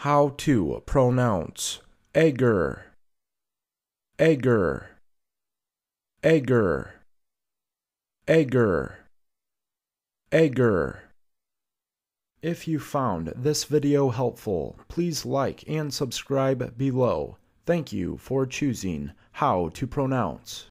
How to pronounce Agur, Agur, Agur, Agur, Agur. If you found this video helpful, please like and subscribe below. Thank you for choosing How to Pronounce.